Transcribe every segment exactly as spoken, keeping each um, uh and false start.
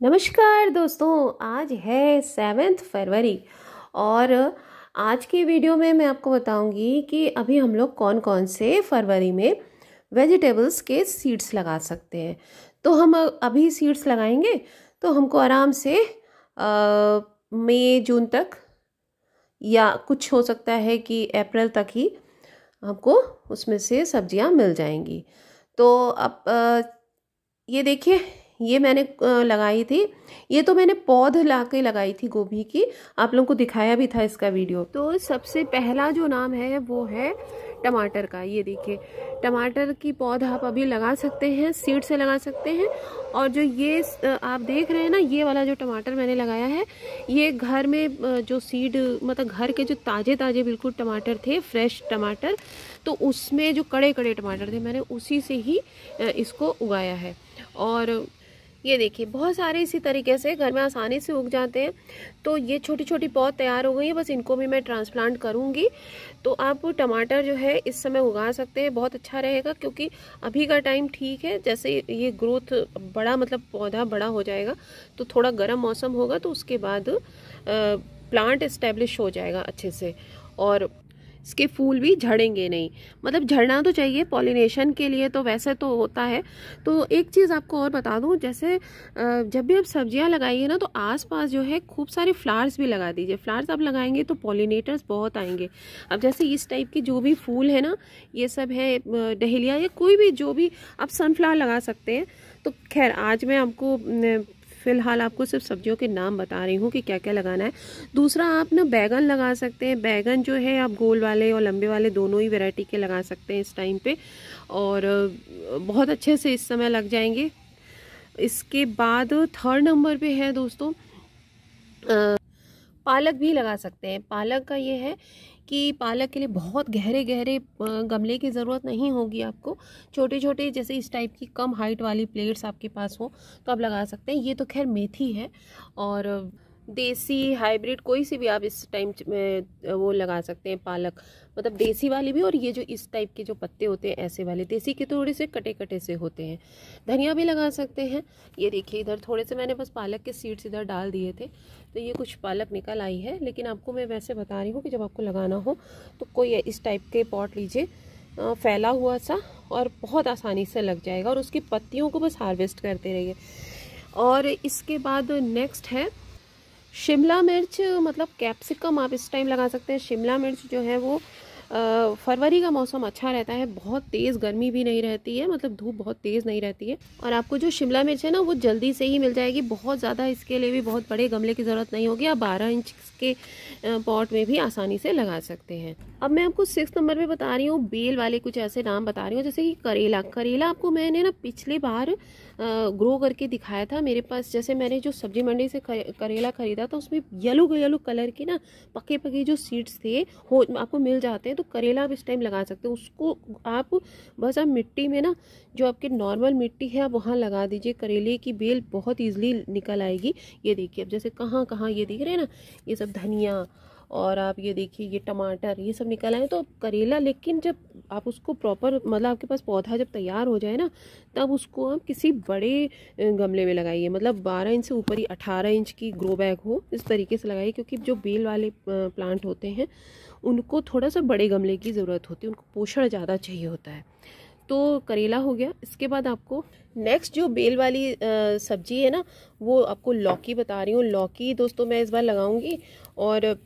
नमस्कार दोस्तों, आज है सेवेंथ फरवरी और आज की वीडियो में मैं आपको बताऊंगी कि अभी हम लोग कौन कौन से फरवरी में वेजिटेबल्स के सीड्स लगा सकते हैं। तो हम अभी सीड्स लगाएंगे तो हमको आराम से मई जून तक या कुछ हो सकता है कि अप्रैल तक ही हमको उसमें से सब्जियां मिल जाएंगी। तो अब आ, ये देखिए, ये मैंने लगाई थी। ये तो मैंने पौध ला के लगाई थी गोभी की, आप लोगों को दिखाया भी था इसका वीडियो। तो सबसे पहला जो नाम है वो है टमाटर का। ये देखिए, टमाटर की पौध आप अभी लगा सकते हैं, सीड से लगा सकते हैं। और जो ये आप देख रहे हैं ना, ये वाला जो टमाटर मैंने लगाया है, ये घर में जो सीड, मतलब घर के जो ताज़े ताज़े बिल्कुल टमाटर थे, फ्रेश टमाटर, तो उसमें जो कड़े कड़े टमाटर थे, मैंने उसी से ही इसको उगाया है। और ये देखिए, बहुत सारे इसी तरीके से घर में आसानी से उग जाते हैं। तो ये छोटी छोटी पौध तैयार हो गई है, बस इनको भी मैं ट्रांसप्लांट करूँगी। तो आप टमाटर जो है इस समय उगा सकते हैं, बहुत अच्छा रहेगा, क्योंकि अभी का टाइम ठीक है। जैसे ये ग्रोथ बड़ा, मतलब पौधा बड़ा हो जाएगा तो थोड़ा गर्म मौसम होगा, तो उसके बाद प्लांट इस्टेब्लिश हो जाएगा अच्छे से और इसके फूल भी झड़ेंगे नहीं। मतलब झड़ना तो चाहिए पॉलिनेशन के लिए, तो वैसे तो होता है। तो एक चीज़ आपको और बता दूं, जैसे जब भी आप सब्जियां लगाइए ना, तो आसपास जो है खूब सारे फ्लावर्स भी लगा दीजिए। फ्लावर्स आप लगाएंगे तो पॉलिनेटर्स बहुत आएंगे। अब जैसे इस टाइप के जो भी फूल है ना, ये सब है डहेलिया या कोई भी, जो भी आप सनफ्लावर लगा सकते हैं। तो खैर, आज मैं आपको फिलहाल आपको सिर्फ सब्जियों के नाम बता रही हूँ कि क्या क्या लगाना है। दूसरा, आप ना बैगन लगा सकते हैं। बैगन जो है आप गोल वाले और लंबे वाले दोनों ही वैरायटी के लगा सकते हैं इस टाइम पे, और बहुत अच्छे से इस समय लग जाएंगे। इसके बाद थर्ड नंबर पे है दोस्तों, पालक भी लगा सकते हैं। पालक का ये है कि पालक के लिए बहुत गहरे गहरे गमले की ज़रूरत नहीं होगी आपको। छोटे छोटे, जैसे इस टाइप की कम हाइट वाली प्लेट्स आपके पास हो तो आप लगा सकते हैं। ये तो खैर मेथी है, और देसी हाइब्रिड कोई सी भी आप इस टाइम में वो लगा सकते हैं पालक, मतलब देसी वाली भी, और ये जो इस टाइप के जो पत्ते होते हैं ऐसे वाले, देसी के थोड़े से कटे कटे से होते हैं। धनिया भी लगा सकते हैं। ये देखिए, इधर थोड़े से मैंने बस पालक के सीड्स इधर डाल दिए थे, तो ये कुछ पालक निकल आई है। लेकिन आपको मैं वैसे बता रही हूँ कि जब आपको लगाना हो तो कोई इस टाइप के पॉट लीजिए, फैला हुआ सा, और बहुत आसानी से लग जाएगा। और उसकी पत्तियों को बस हार्वेस्ट करते रहिए। और इसके बाद नेक्स्ट है शिमला मिर्च, मतलब कैप्सिकम आप इस टाइम लगा सकते हैं। शिमला मिर्च जो है वो फरवरी का मौसम अच्छा रहता है, बहुत तेज़ गर्मी भी नहीं रहती है, मतलब धूप बहुत तेज़ नहीं रहती है। और आपको जो शिमला मिर्च है ना, वो जल्दी से ही मिल जाएगी। बहुत ज़्यादा इसके लिए भी बहुत बड़े गमले की ज़रूरत नहीं होगी। आप बारह इंच के पॉट में भी आसानी से लगा सकते हैं। अब मैं आपको सिक्स नंबर पे बता रही हूँ, बेल वाले कुछ ऐसे नाम बता रही हूँ, जैसे कि करेला। करेला आपको मैंने ना पिछली बार ग्रो करके दिखाया था मेरे पास। जैसे मैंने जो सब्जी मंडी से करेला खरीदा था, उसमें येलो येलो कलर के ना पके पके जो सीड्स थे हो आपको मिल जाते हैं। तो करेला आप इस टाइम लगा सकते हैं। उसको आप बस आप मिट्टी में ना, जो आपकी नॉर्मल मिट्टी है, आप वहाँ लगा दीजिए। करेले की बेल बहुत ईजिली निकल आएगी। ये देखिए, अब जैसे कहाँ कहाँ ये दिख रहे हैं ना, ये सब धनिया, और आप ये देखिए ये टमाटर, ये सब निकल आए। तो करेला, लेकिन जब आप उसको प्रॉपर, मतलब आपके पास पौधा जब तैयार हो जाए ना, तब उसको आप किसी बड़े गमले में लगाइए। मतलब बारह इंच से ऊपर ही, अठारह इंच की ग्रो बैग हो, इस तरीके से लगाइए। क्योंकि जो बेल वाले प्लांट होते हैं उनको थोड़ा सा बड़े गमले की ज़रूरत होती है, उनको पोषण ज़्यादा चाहिए होता है। तो करेला हो गया। इसके बाद आपको नेक्स्ट जो बेल वाली सब्जी है ना, वो आपको लौकी बता रही हूँ। लौकी दोस्तों मैं इस बार लगाऊंगी, और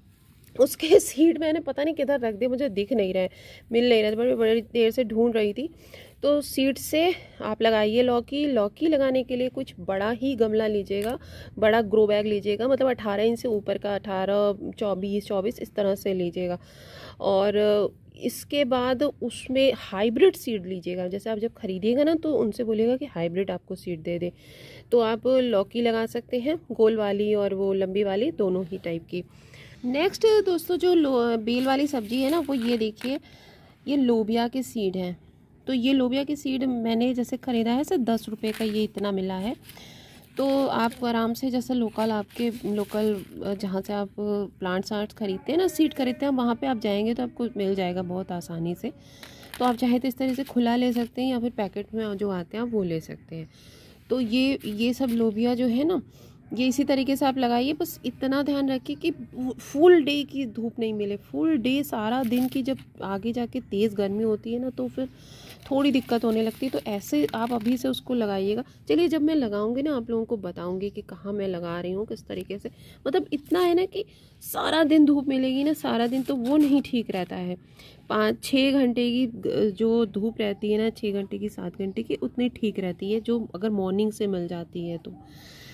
उसके सीड मैंने पता नहीं किधर रख दिए, मुझे दिख नहीं रहे, मिल नहीं रहे, बड़ी बड़ी देर से ढूंढ रही थी। तो सीड से आप लगाइए लौकी। लौकी लगाने के लिए कुछ बड़ा ही गमला लीजिएगा, बड़ा ग्रो बैग लीजिएगा, मतलब अठारह इंच से ऊपर का, अठारह चौबीस चौबीस इस तरह से लीजिएगा। और इसके बाद उसमें हाइब्रिड सीड लीजिएगा। जैसे आप जब खरीदिएगा ना, तो उनसे बोलिएगा कि हाइब्रिड आपको सीड दे दे। तो आप लौकी लगा सकते हैं, गोल वाली और वो लंबी वाली, दोनों ही टाइप की। नेक्स्ट दोस्तों, जो बेल वाली सब्जी है ना, वो ये देखिए, ये लोबिया के सीड हैं। तो ये लोबिया के सीड मैंने जैसे ख़रीदा है, सिर्फ दस रुपये का ये इतना मिला है। तो आप आराम से, जैसे लोकल आपके लोकल जहाँ से आप प्लांट्स आर्ट्स खरीदते हैं ना, सीड खरीदते हैं, वहाँ पे आप जाएंगे तो आपको मिल जाएगा बहुत आसानी से। तो आप चाहे तो इस तरह से खुला ले सकते हैं, या फिर पैकेट में जो आते हैं आप वो ले सकते हैं। तो ये ये सब लोबिया जो है ना, ये इसी तरीके से आप लगाइए। बस इतना ध्यान रखिए कि फुल डे की धूप नहीं मिले। फुल डे सारा दिन की जब आगे जाके तेज़ गर्मी होती है ना, तो फिर थोड़ी दिक्कत होने लगती है। तो ऐसे आप अभी से उसको लगाइएगा। चलिए जब मैं लगाऊंगी ना, आप लोगों को बताऊंगी कि कहाँ मैं लगा रही हूँ, किस तरीके से। मतलब इतना है ना कि सारा दिन धूप मिलेगी ना, सारा दिन, तो वो नहीं ठीक रहता है। पाँच छः घंटे की जो धूप रहती है ना, छः घंटे की, सात घंटे की, उतनी ठीक रहती है, जो अगर मॉर्निंग से मिल जाती है तो।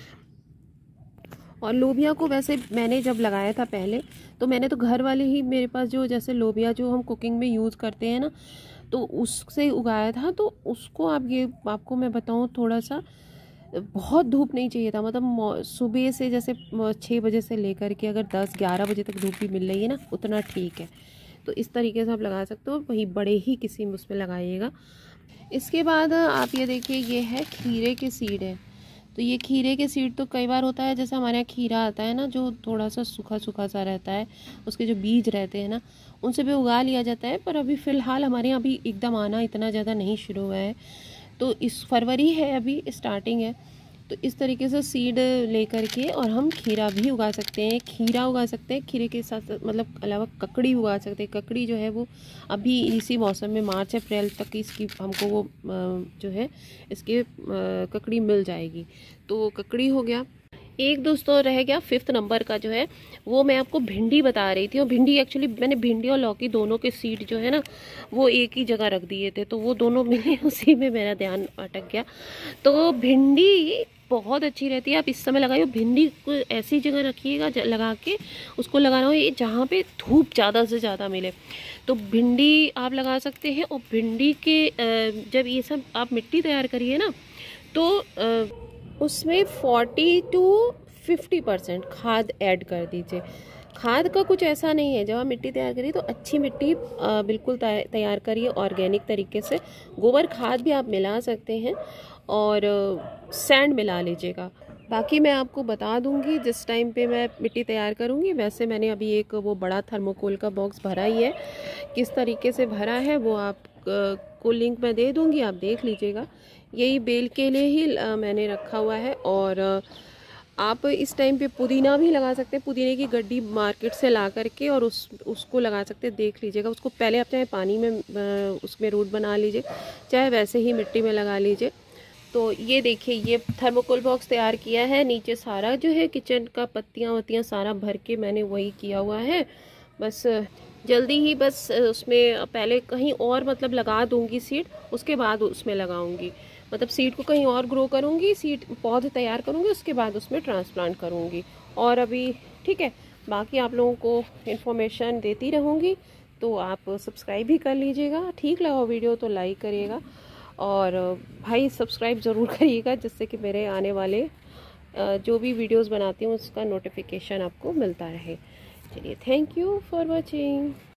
और लोबिया को वैसे मैंने जब लगाया था पहले, तो मैंने तो घर वाले ही, मेरे पास जो जैसे लोबिया जो हम कुकिंग में यूज़ करते हैं ना, तो उससे उगाया था। तो उसको आप ये आपको मैं बताऊँ, थोड़ा सा बहुत धूप नहीं चाहिए था। मतलब सुबह से जैसे छः बजे से लेकर के अगर दस ग्यारह बजे तक धूप भी मिल रही है ना, उतना ठीक है। तो इस तरीके से आप लगा सकते हो। वही बड़े ही किसी में उसमें लगाइएगा। इसके बाद आप ये देखिए, ये है खीरे के सीड है। तो ये खीरे के सीड तो कई बार होता है, जैसे हमारे यहाँ खीरा आता है ना, जो थोड़ा सा सूखा सूखा सा रहता है, उसके जो बीज रहते हैं ना, उनसे भी उगा लिया जाता है। पर अभी फ़िलहाल हमारे यहाँ अभी एकदम आना इतना ज़्यादा नहीं शुरू हुआ है। तो इस फरवरी है, अभी स्टार्टिंग है। तो इस तरीके से सीड लेकर के और हम खीरा भी उगा सकते हैं, खीरा उगा सकते हैं। खीरे के साथ मतलब अलावा ककड़ी उगा सकते हैं। ककड़ी जो है वो अभी इसी मौसम में मार्च अप्रैल तक इसकी हमको वो जो है इसके ककड़ी मिल जाएगी। तो ककड़ी हो गया। एक दोस्तों रह गया फिफ्थ नंबर का जो है, वो मैं आपको भिंडी बता रही थी। और भिंडी एक्चुअली मैंने भिंडी और लौकी दोनों के सीड जो है ना, वो एक ही जगह रख दिए थे, तो वो दोनों मिले, उसी में मेरा ध्यान अटक गया। तो भिंडी बहुत अच्छी रहती है, आप इस समय लगाइए। भिंडी को ऐसी जगह रखिएगा लगा के, उसको लगाना हो ये जहाँ पे धूप ज़्यादा से ज़्यादा मिले। तो भिंडी आप लगा सकते हैं। और भिंडी के जब ये सब आप मिट्टी तैयार करिए ना, तो उसमें फोर्टी टू फिफ्टी परसेंट खाद ऐड कर दीजिए। खाद का कुछ ऐसा नहीं है, जब आप मिट्टी तैयार करिए तो अच्छी मिट्टी बिल्कुल तैयार करिए ऑर्गेनिक तरीके से। गोबर खाद भी आप मिला सकते हैं और सैंड मिला लीजिएगा। बाकी मैं आपको बता दूंगी जिस टाइम पे मैं मिट्टी तैयार करूंगी। वैसे मैंने अभी एक वो बड़ा थर्मोकोल का बॉक्स भरा ही है, किस तरीके से भरा है वो आप को लिंक मैं दे दूंगी, आप देख लीजिएगा। यही बेल के लिए ही आ, मैंने रखा हुआ है। और आप इस टाइम पे पुदीना भी लगा सकते हैं। पुदीने की गड्डी मार्केट से ला करके और उस उसको लगा सकते हैं। देख लीजिएगा, उसको पहले आप चाहे पानी में आ, उसमें रूट बना लीजिए, चाहे वैसे ही मिट्टी में लगा लीजिए। तो ये देखिए, ये थर्मोकोल बॉक्स तैयार किया है। नीचे सारा जो है किचन का पत्तियाँ वत्तियाँ सारा भर के मैंने वही किया हुआ है। बस जल्दी ही बस उसमें पहले कहीं और मतलब लगा दूंगी सीड, उसके बाद उसमें लगाऊंगी। मतलब सीड को कहीं और ग्रो करूंगी, सीड पौधे तैयार करूंगी, उसके बाद उसमें ट्रांसप्लांट करूंगी। और अभी ठीक है, बाकी आप लोगों को इन्फॉर्मेशन देती रहूंगी। तो आप सब्सक्राइब भी कर लीजिएगा। ठीक लगा वीडियो तो लाइक करिएगा, और भाई सब्सक्राइब ज़रूर करिएगा, जिससे कि मेरे आने वाले जो भी वीडियोस बनाती हूँ उसका नोटिफिकेशन आपको मिलता रहे। चलिए, थैंक यू फॉर वॉचिंग।